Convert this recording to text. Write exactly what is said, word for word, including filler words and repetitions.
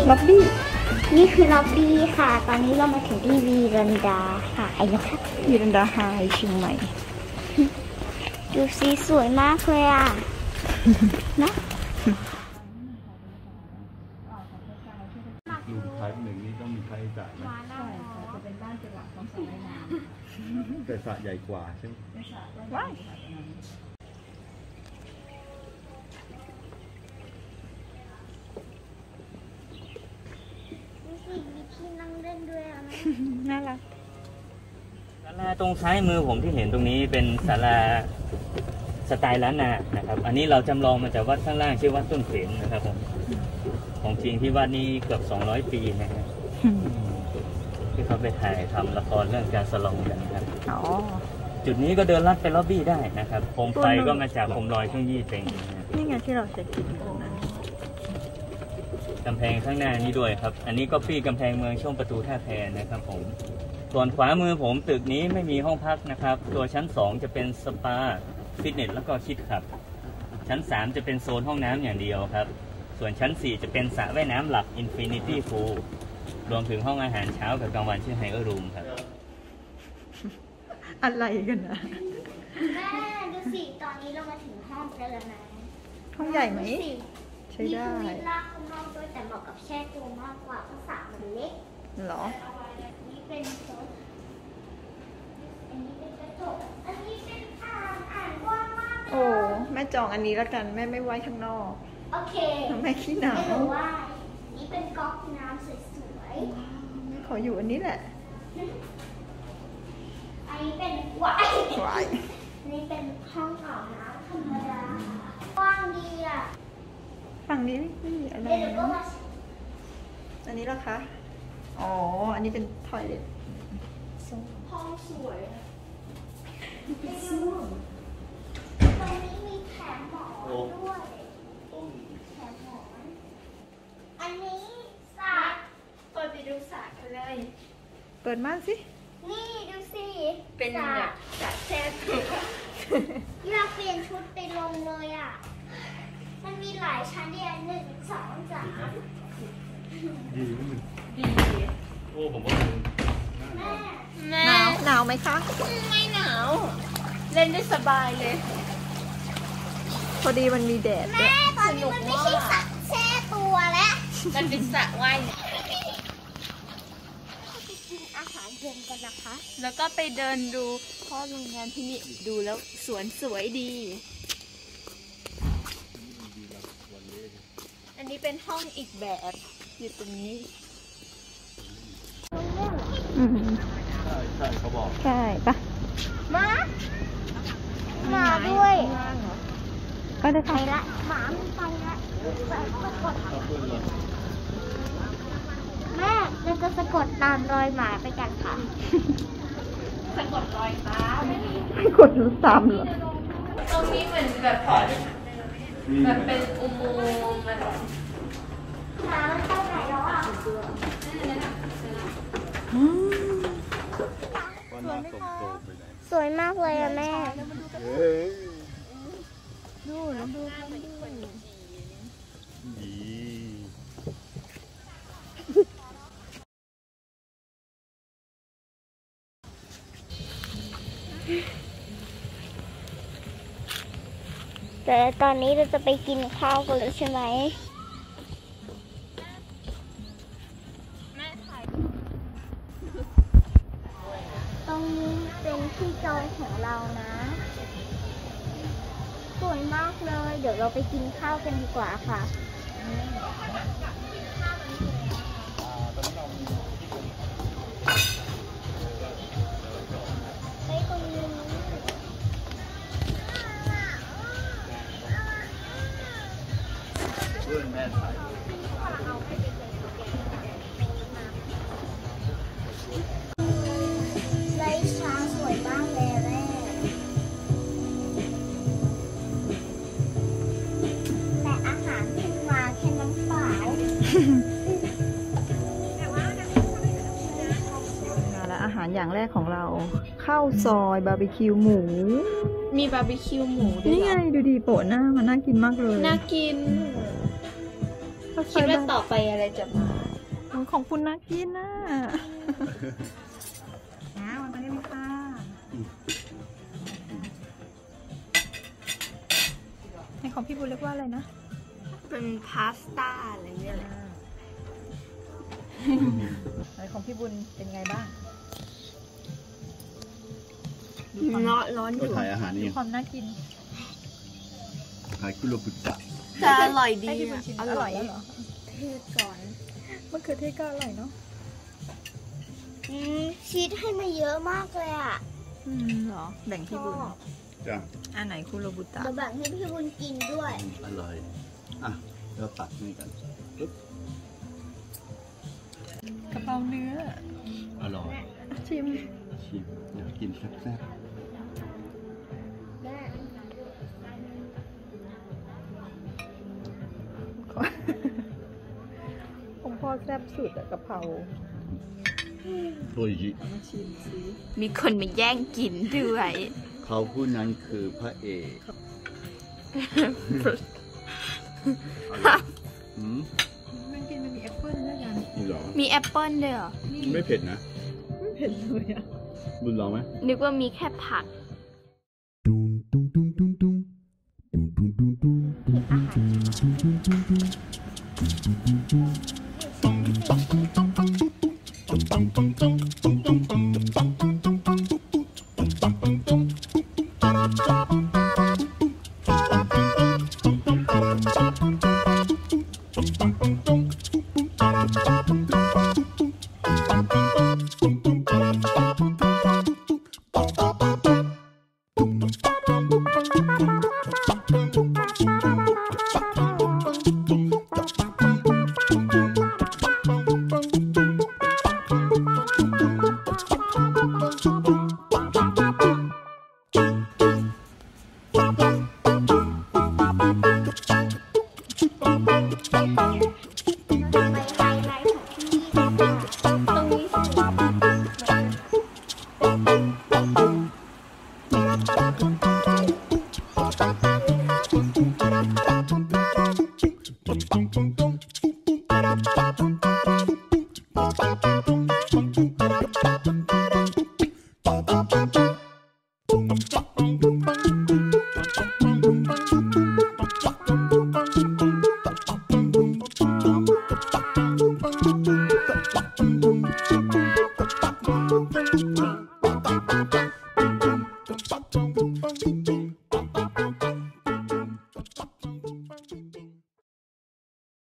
ล็อบบี้นี่คือล็อบบี้ค่ะตอนนี้เรามาถึงที่วีรันดาหายแล้วค่ะวีรันดาไฮเชียงใหม่ดูสีสวยมากเลยอ่ะนะรูมไทป์หนึ่งนี่ต้องมีค่าใช้จ่ายไหมใช่จะเป็นบ้านเป็นหลักของสระว่ายน้ำแต่สระใหญ่กว่าใช่ไหมว้ายมีที่นั่งเล่นด้วยอ่ะน่ารักศาลาตรงซ้ายมือผมที่เห็นตรงนี้เป็นศาลาสไตล์ล้านนานะครับอันนี้เราจำลองมาจากวัดข้างล่างชื่อวัดต้นเขนนะครับผมของจริงที่วัดนี้เกือบสองร้อยปีนะครับที่เขาไปถ่ายทำละครเรื่องการสลองกันครับจุดนี้ก็เดินลัดไปล็อบบี้ได้นะครับโคมไฟก็มาจากโคมลอยเครื่องยี่เต็งนี่ไงที่เราเช็คอินกำแพงข้างหน้านี้ด้วยครับอันนี้ก็ปี้กำแพงเมืองช่วงประตูท่าแพนะครับผมส่วนขวามือผมตึกนี้ไม่มีห้องพักนะครับตัวชั้นสองจะเป็นสปาฟิตเนสแล้วก็คิดขับชั้นสามจะเป็นโซนห้องน้ำอย่างเดียวครับส่วนชั้นสี่จะเป็นสระว่ายน้ำหลัก Infinity Pool รวมถึงห้องอาหารเช้ากับกลางวันชื่อ Higher Room ครับอะไรกันนะแม่ดูสิตอนนี้เรามาถึงห้องแล้วนะห้องใหญ่ไหมใช้ได้มีลากข้างนอกด้วยแต่เหมาะกับแช่ตัวมากกว่าเพราะสระมันเล็กหรอนี่เป็นโซนอันนี้เป็นกระจกอันนี้เป็นอ่างอ่างกว้างมากโอ้แม่จองอันนี้แล้วกันแม่ไม่ไว้ข้างนอกโอเคแม่ขี้หนาวไม่รู้ว่านี่เป็นก๊อกน้ำสวยๆแม่ขออยู่อันนี้แหละอันนี้เป็นวายวายนี่เป็นห้องอาบน้ำธรรมดากว้างดีอ่ะฝั่งนี้ไม่มีอะไรนะอันนี้ล่ะคะอ๋ออันนี้เป็นทอยเล็ตห้องสวยตรงนี้มีแถมหมอนด้วยแถมหมอนอันนี้สระเปิดไปดูสระกันเลยเปิดมากสินี่ดูสิเป็นแบบสระแช่ตัวอยากเปลี่ยนชุดไปลงเลยอ่ะมันมีหลายชั้นเดียวหนึ่งสองสามดีดีโอ้ผมว่าแม่หนาวหนาวไหมคะไม่หนาวเล่นได้สบายเลยพอดีมันมีแดดแม่ตอนนี้มันไม่ใช่สระแช่ตัวแล้วมันเป็นสระว่ายน้ำไปกินอาหารเย็นกันนะคะแล้วก็ไปเดินดูพ่อโรงงานที่นี่ดูแล้วสวนสวยดีอันนี้เป็นห้องอีกแบบอยู่ตรงนี้อืมใช่ใช่เขาบอกใช่ปะมามาด้วยก็ได้ไปละหมาไม่ไปละแม่เราจะสะกดตามรอยหมาไปกันค่ะสะกดรอยตามไม่กดตามเหรอตรงนี้เหมือนแบบแบบเป็นอุโมงค์อะไรหมามันเข้าไหนแล้วอ่ะสวยมากเลยอะแม่ดูแล้วดูดีแต่ตอนนี้เราจะไปกินข้าวกันแล้วใช่ไหมตรงนี้เป็นที่จองของเรานะสวยมากเลยเดี๋ยวเราไปกินข้าวกันดีกว่าค่ะไปตรงนี้เพื่อนแม่ถ่ายอาหารอย่างแรกของเราข้าวซอยบาร์บีคิวหมูมีบาร์บีคิวหมูด้วยนี่ไงดูดีโปะหน้ามันน่ากินมากเลยน่ากินข้าวคิดว่าต่อไปอะไรจะมาของคุณน่ากินน่ะนะวันนี้เลยค่ะในของพี่บุญเรียกว่าอะไรนะเป็นพาสต้าอะไรเนี่ยแหละในของพี่บุญเป็นไงบ้างร้อนร้อนอก็ยู่ถ่ายอาหารดูนี่ความน่ากินถ่ายคุโรบุตะจะอร่อยดีให้พี่บุญอะชิมออร่ร่ออย ยแล้วเหรอเทศก่อนมะเขือเทศก็อร่อยเนาะอืมชีสให้มาเยอะมากเลยอ่ะอืมเหรอแบ่งพี่บุญจ้ะอันไหนคุโรบุตะเดี๋ยวแบ่งให้พี่บุญกินด้วยอร่อยอ่ะเราตัดนี่กันปึ๊บกะเพราเนื้ออร่อยชิมชิมอยากกินแซ่บแม่ของพ่อแซ่บสุดอะกะเพราๆโดยยิเอามาชิมซิมีคนมาแย่งกินด้วยเขาผู้นั้นคือพระเอกอืมมันกินมันมีแอปเปิ้ลด้วยกันนี่เหรอมีแอปเปิ้ลด้วยเหรอไม่เผ็ดนะไม่เผ็ดเลยอะบุญลองไหมนึกว่ามีแค่ผัก Dum dum dum dum dum. Dum dum dum dum. Dum dum dum dum dum dum dum. Dum dum dum dum. Dum dum dum dum dum dum. Dum dum dum